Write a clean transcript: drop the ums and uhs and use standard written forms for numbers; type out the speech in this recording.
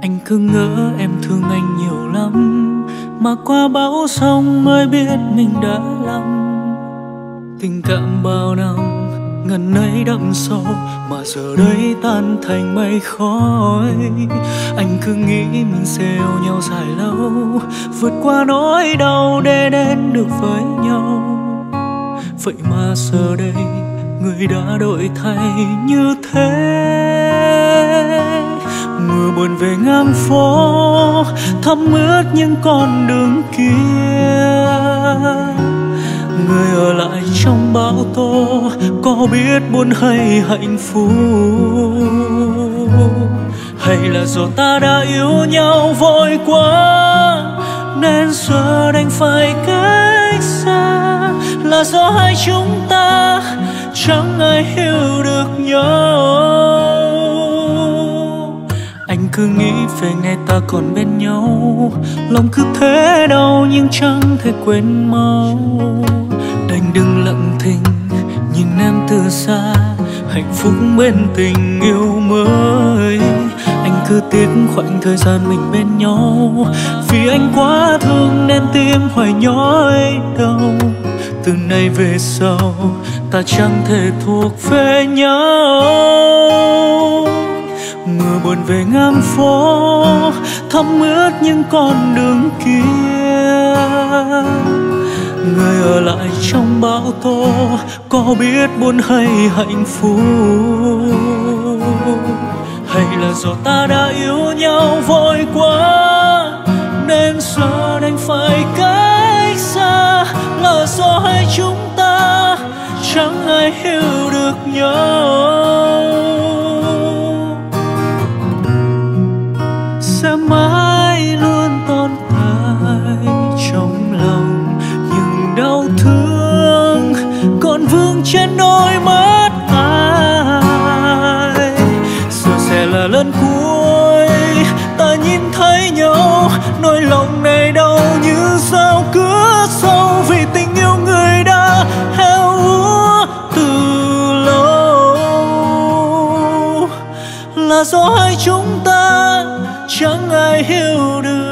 Anh cứ ngỡ em thương anh nhiều lắm, mà qua bão sông mới biết mình đã lầm. Tình cảm bao năm ngần ấy đậm sâu, mà giờ đây tan thành mây khói. Anh cứ nghĩ mình sẽ yêu nhau dài lâu, vượt qua nỗi đau để đến được với nhau. Vậy mà giờ đây người đã đổi thay như thế. Mưa buồn về ngang phố, thấm ướt những con đường kia. Người ở lại trong bão tố, có biết buồn hay hạnh phúc? Hay là do ta đã yêu nhau vội quá, nên giờ đành phải cách xa? Là do hai chúng ta chẳng ai hiểu được nhau. Anh cứ nghĩ về ngày ta còn bên nhau, lòng cứ thế đau nhưng chẳng thể quên mau. Đành đừng lặng thinh nhìn em từ xa, hạnh phúc bên tình yêu mới. Anh cứ tiếc khoảnh thời gian mình bên nhau, vì anh quá thương nên tim hoài nhói đau. Từ nay về sau ta chẳng thể thuộc về nhau. Mưa buồn về ngang phố, thấm ướt những con đường kia. Người ở lại trong bão tố, có biết buồn hay hạnh phúc? Hay là do ta đã yêu nhau vội quá, nên giờ đành phải cách xa? Là do hai chúng ta chẳng ai hiểu được nhau. Sẽ mãi luôn tồn tại trong lòng những đau thương còn vương trên đôi mắt ai. Giờ sẽ là lần cuối ta nhìn thấy nhau, nỗi lòng này đau như dao cứa sâu, vì tình yêu người đã héo úa từ lâu. Là do hai chúng ta chẳng ai hiểu được